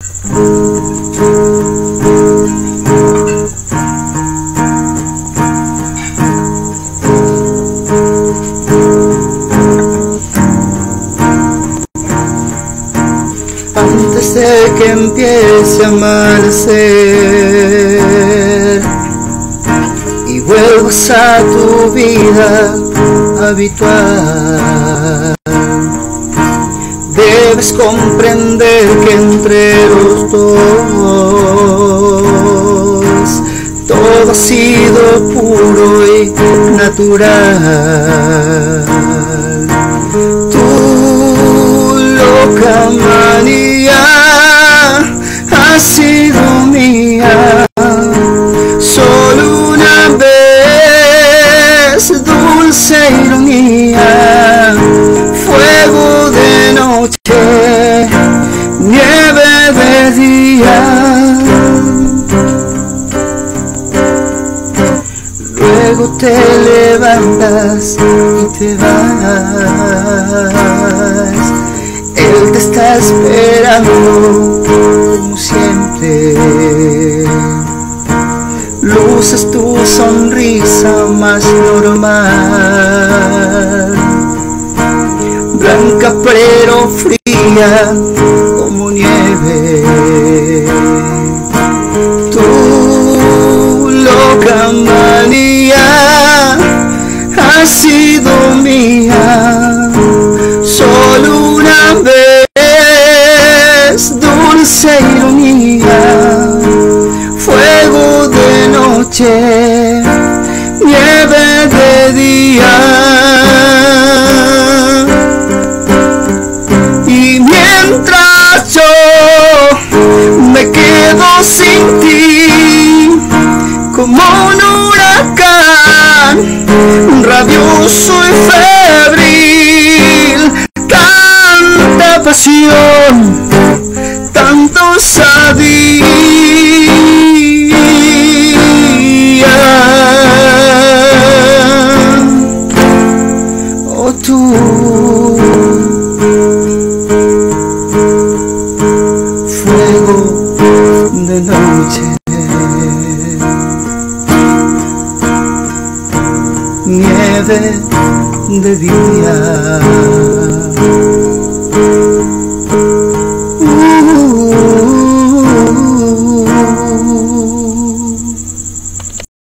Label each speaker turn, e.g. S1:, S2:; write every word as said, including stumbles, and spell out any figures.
S1: Antes de que empiece a amanecer y vuelvas a tu vida habitual, debes comprender que entre los dos todo ha sido puro y natural. Tu loca manía ha sido mía solo una vez, dulce ironía, fuego de noche, nieve de día. Luego te levantas y te vas. Él te está esperando como siempre. Luces tu sonrisa más normal, blanca pero fría como nieve. Tu loca manía ha sido mía solo una vez, dulce ironía, fuego de noche, nieve de día. Y mientras yo me quedo sin ti, como un huracán, rabioso y febril, tanta pasión, tanto osadía. Oh, tú, fuego de noche, nieve de día.